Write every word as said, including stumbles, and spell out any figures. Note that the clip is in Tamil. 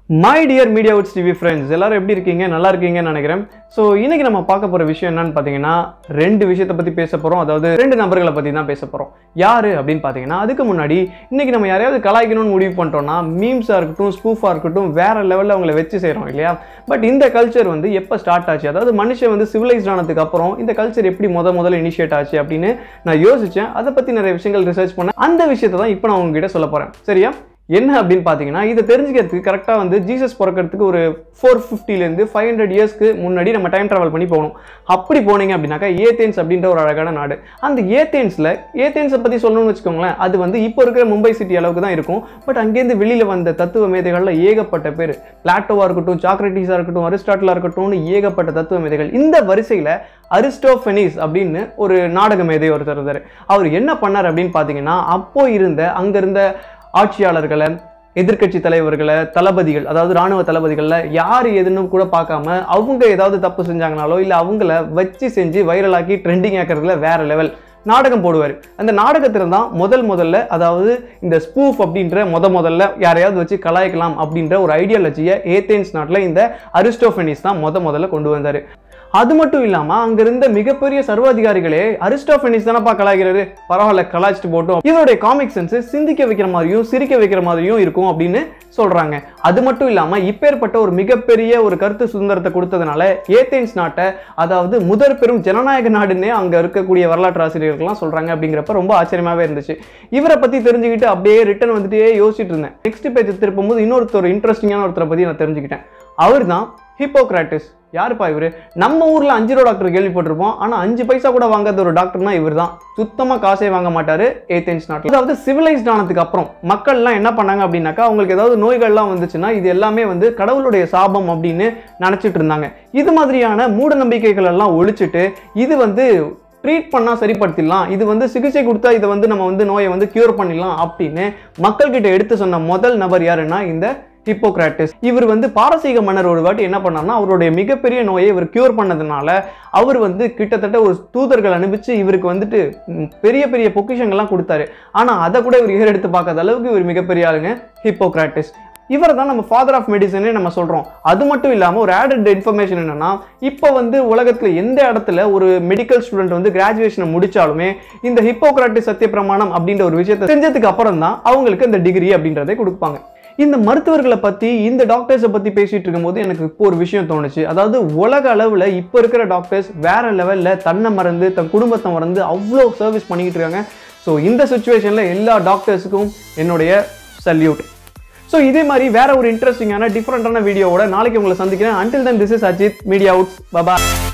My dear Media Outs T V friends, எல்லாரும் எப்படி இருக்கீங்க? நல்லா இருக்கீங்கன்னு நினைக்கிறேன். சோ இன்னைக்கு நம்ம பார்க்க போற விஷயம் என்னன்னு பாத்தீங்கன்னா ரெண்டு விஷயத்தை பத்தி பேச போறோம். அதாவது ரெண்டு நபர்களை பத்தி தான் பேச போறோம். யாரு அப்படினு பாத்தீங்கன்னா அதுக்கு முன்னாடி இன்னைக்கு நம்ம யாரையாவது கலாய்க்கணும்னு முடிவு பண்ணிட்டோம்னா மீம்ஸா இருக்கட்டும், ஸ்பூஃபா இருக்கட்டும் வேற லெவல்ல அவங்களை வெச்சு செய்றோம் இல்லையா? பட் இந்த கல்ச்சர் வந்து எப்ப ஸ்டார்ட் ஆச்சு? அதாவது மனுஷன் வந்து சிவிலைஸ்ட் ஆனதுக்கு அப்புறம் இந்த கல்ச்சர் எப்படி முத முதல்ல இனிஷியேட் ஆச்சு அப்படின்னு நான் யோசிச்சேன். அதை பத்தி நிறைய விஷயங்கள் ரிசர்ச் பண்ணேன். அந்த விஷயத்தை தான் இப்போ நான் உங்ககிட்ட சொல்ல போறேன். சரியா? என்ன அப்படின்னு பார்த்தீங்கன்னா இதை தெரிஞ்சுக்கிறதுக்கு கரெக்டாக வந்து ஜீசஸ் பிறக்கிறதுக்கு ஒரு ஃபோர் ஃபிஃப்டிலேருந்து ஃபைவ் ஹண்ட்ரட் இயர்ஸ்க்கு முன்னாடி நம்ம டைம் ட்ராவல் பண்ணி போகணும். அப்படி போனீங்க அப்படின்னாக்கா ஏத்தேன்ஸ் அப்படின்ற ஒரு அழகான நாடு. அந்த ஏத்தேன்ஸில் ஏத்தேன்ஸை பற்றி சொல்லணும்னு வச்சுக்கோங்களேன், அது வந்து இப்போ இருக்கிற மும்பை சிட்டி அளவுக்கு தான் இருக்கும். பட் அங்கேருந்து வெளியில் வந்த தத்துவ மேதைகளில் ஏகப்பட்ட பேர், பிளாட்டோவாக இருக்கட்டும், சாக்ரட்டிஸாக இருக்கட்டும், அரிஸ்டாட்டிலாக இருக்கட்டும்னு ஏகப்பட்ட தத்துவ மேதைகள். இந்த வரிசையில் அரிஸ்டோஃபெனிஸ் அப்படின்னு ஒரு நாடக மேதை ஒருத்தர் இருந்தார். அவர் என்ன பண்ணார் அப்படின்னு பார்த்தீங்கன்னா அப்போ இருந்த அங்கே இருந்த ஆட்சியாளர்களை, எதிர்கட்சி தலைவர்களை, தளபதிகள், அதாவது ராணுவ தளபதிகள்ல யார் எதுன்னு கூட பார்க்காம அவங்க ஏதாவது தப்பு செஞ்சாங்கனாலோ இல்லை அவங்கள வச்சு செஞ்சு வைரலாக்கி ட்ரெண்டிங் ஆக்கிறதுல வேற லெவல் நாடகம் போடுவார். அந்த நாடகத்தில் தான் முதல் முதல்ல அதாவது இந்த ஸ்பூஃப் அப்படின்ற முத முதல்ல யாரையாவது வச்சு கலாய்க்கலாம் அப்படின்ற ஒரு ஐடியாலஜியை ஏத்தேன்ஸ் நாட்டில் இந்த அரிஸ்டோஃபெனிஸ் தான் முத முதல்ல கொண்டு வந்தார். அது மட்டும் இல்லாம அங்க இருந்த மிகப்பெரிய சர்வாதிகாரிகளே அரிஸ்டோஃபெனிஸ் தானப்பா கலாய்க்கிறாரு, பரவாயில்ல கலாய்ச்சிட்டு போட்டோம், இதோடைய காமிக் சென்ஸ் சிந்திக்க வைக்கிற மாதிரியும் சிரிக்க வைக்கிற மாதிரியும் இருக்கும் அப்படின்னு சொல்றாங்க. அது மட்டும் இல்லாம இப்பேற்பட்ட ஒரு மிகப்பெரிய ஒரு கருத்து சுதந்திரத்தை கொடுத்ததுனால ஏத்தேன்ஸ் நாட்டை அதாவது முதற் பெரும் ஜனநாயக நாடுன்னே அங்க இருக்கக்கூடிய வரலாற்று ஆசிரியர்கள்லாம் சொல்றாங்க. அப்படிங்கிறப்ப ரொம்ப ஆச்சரியமாவே இருந்துச்சு. இவரை பத்தி தெரிஞ்சுக்கிட்டு அப்படியே ரிட்டர்ன் வந்துட்டே யோசிச்சுட்டு இருந்தேன். நெக்ஸ்ட் பேஜ் திருப்பும் போது இன்னொருத்தர் இன்ட்ரெஸ்டிங்கான ஒருத்தரை பத்தி நான் தெரிஞ்சுக்கிட்டேன். அவர் தான் ஹிப்போக்ராட்டிஸ். யாருப்பா இவரு? நம்ம ஊர்ல அஞ்சு ரூபா டாக்டர் கேள்விப்பட்டிருப்போம். ஆனா அஞ்சு பைசா கூட வாங்காத ஒரு டாக்டர்னா இவர் தான். சுத்தமா காசே வாங்க மாட்டாரு ஏத்தேன்ஸ் நாட்டில். அதாவது சிவிலைஸ்ட் ஆனதுக்கு அப்புறம் மக்கள் எல்லாம் என்ன பண்ணாங்க அப்படின்னாக்கா அவங்களுக்கு ஏதாவது நோய்கள்லாம் வந்துச்சுன்னா இது எல்லாமே வந்து கடவுளுடைய சாபம் அப்படின்னு நினைச்சிட்டு இருந்தாங்க. இது மாதிரியான மூட நம்பிக்கைகள் எல்லாம் ஒழிச்சிட்டு இது வந்து ட்ரீட் பண்ணா சரிப்படுத்திடலாம், இது வந்து சிகிச்சை கொடுத்தா இதை வந்து நம்ம வந்து நோயை வந்து கியூர் பண்ணிடலாம் அப்படின்னு மக்கள் கிட்ட எடுத்து சொன்ன முதல் நபர் யாருன்னா இந்த ஹிப்போக்ராட்டிஸ். இவர் வந்து பாரசீக மன்னர் ஒரு வாட்டி என்ன பண்ணார்னா அவருடைய மிகப்பெரிய நோயை இவர் கியூர் பண்ணதுனால அவர் வந்து கிட்டத்தட்ட ஒரு தூதர்கள் அனுப்பிச்சு இவருக்கு வந்துட்டு பெரிய பெரிய பொக்கிஷங்கள்லாம் கொடுத்தாரு. ஆனா அதை கூட இவர் ஏறெடுத்து பார்க்காத அளவுக்கு இவர் மிகப்பெரிய ஆளுங்க ஹிப்போக்ராட்டிஸ். இவரை தான் நம்ம ஃபாதர் ஆஃப் மெடிசனே நம்ம சொல்றோம். அது மட்டும் இல்லாமல் ஒரு ஆடட் இன்ஃபர்மேஷன் என்னன்னா இப்போ வந்து உலகத்துல எந்த இடத்துல ஒரு மெடிக்கல் ஸ்டூடெண்ட் வந்து கிராஜுவேஷனை முடிச்சாலுமே இந்த ஹிப்போக்ராட்டிஸ் சத்திய பிரமாணம் அப்படின்ற ஒரு விஷயத்தை செஞ்சதுக்கு அப்புறம் தான் அவங்களுக்கு இந்த டிகிரி அப்படின்றதை கொடுப்பாங்க. இந்த மருத்துவர்களை பத்தி இந்த டாக்டர்ஸை பத்தி பேசிட்டு இருக்கும்போது எனக்கு இப்போ ஒரு விஷயம் தோணுச்சு. அதாவது உலக அளவுல இப்போ இருக்கிற டாக்டர்ஸ் வேற லெவல்ல தன்னை மறந்து தன் குடும்பத்தை மறந்து அவ்வளோ சர்வீஸ் பண்ணிக்கிட்டு இருக்காங்க. ஸோ இந்த சுச்சுவேஷன்ல எல்லா டாக்டர்ஸுக்கும் என்னுடைய சல்யூட். ஸோ இதே மாதிரி வேற ஒரு இன்ட்ரெஸ்டிங்கான டிஃப்ரெண்டான வீடியோவோட நாளைக்கு உங்களை சந்திக்கிறேன். Until then, this is Ajit, Media Outs. Bye bye.